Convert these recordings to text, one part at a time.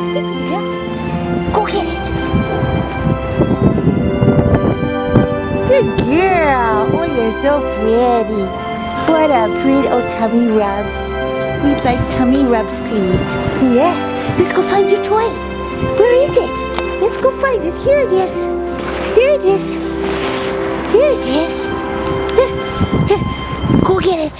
Go get it. Good girl. Oh, you're so pretty. What a pretty, oh, tummy rubs. We'd like tummy rubs, please. Yes. Let's go find your toy. Where is it? Let's go find it. Here it is. Here it is. Here it is. Here. Go get it.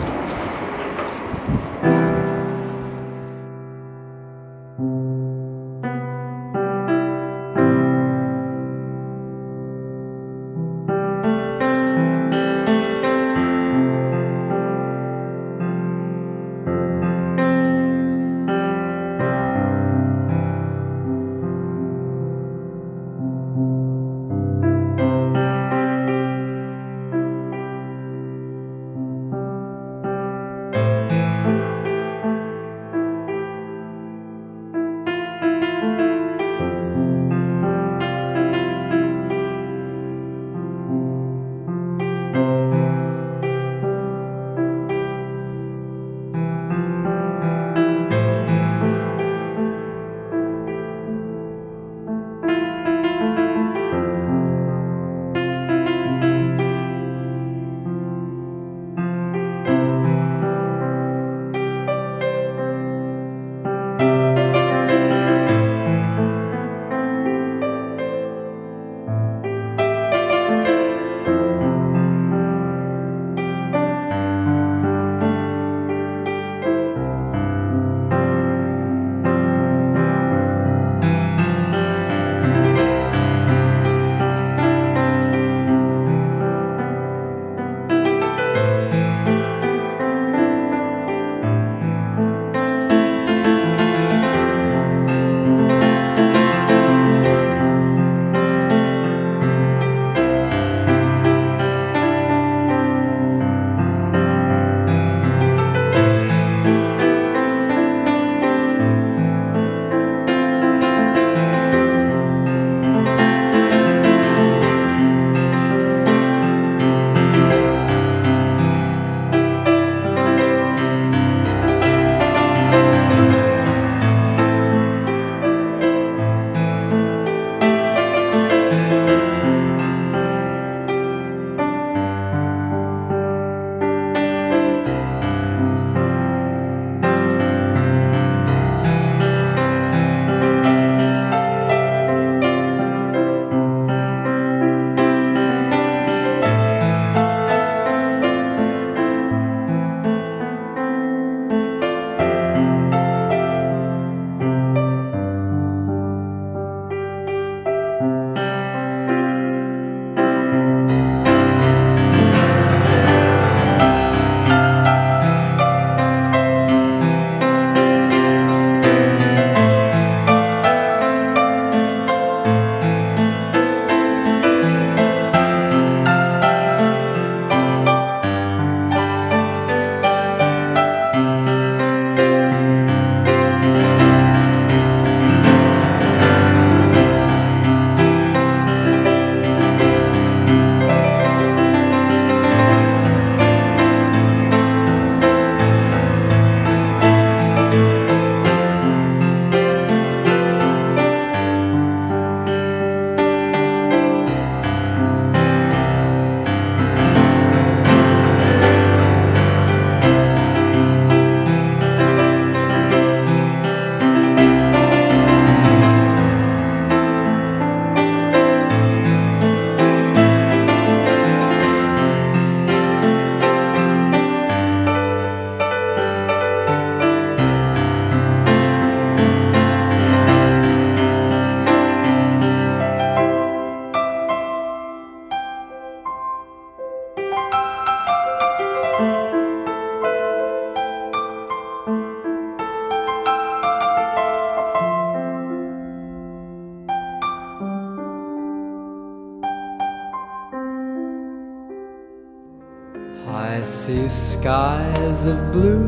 I see skies of blue,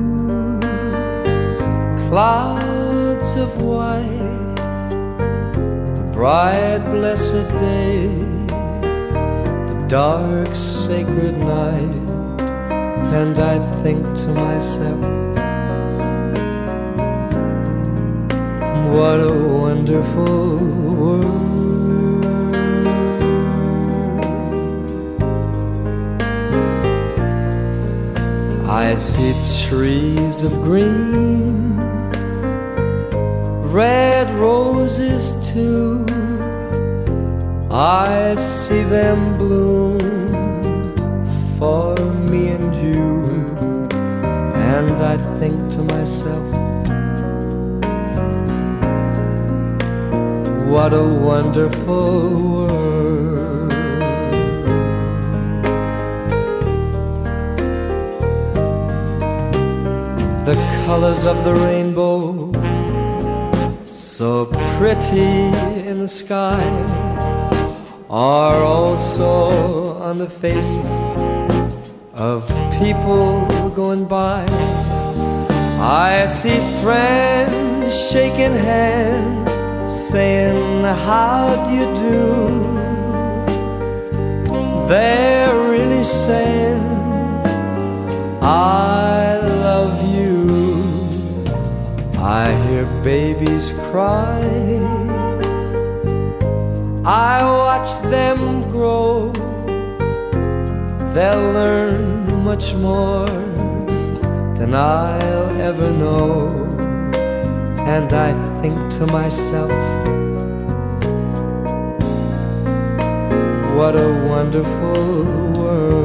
clouds of white, the bright blessed day, the dark sacred night, and I think to myself, What a wonderful world. I see trees of green, red roses too. I see them bloom for me and you. And I think to myself, what a wonderful world. The colors of the rainbow, so pretty in the sky, are also on the faces of people going by. I see friends shaking hands, saying, how do you do? They're really saying, I love you. I hear babies cry, I watch them grow. They'll learn much more than I'll ever know. And I think to myself, what a wonderful world.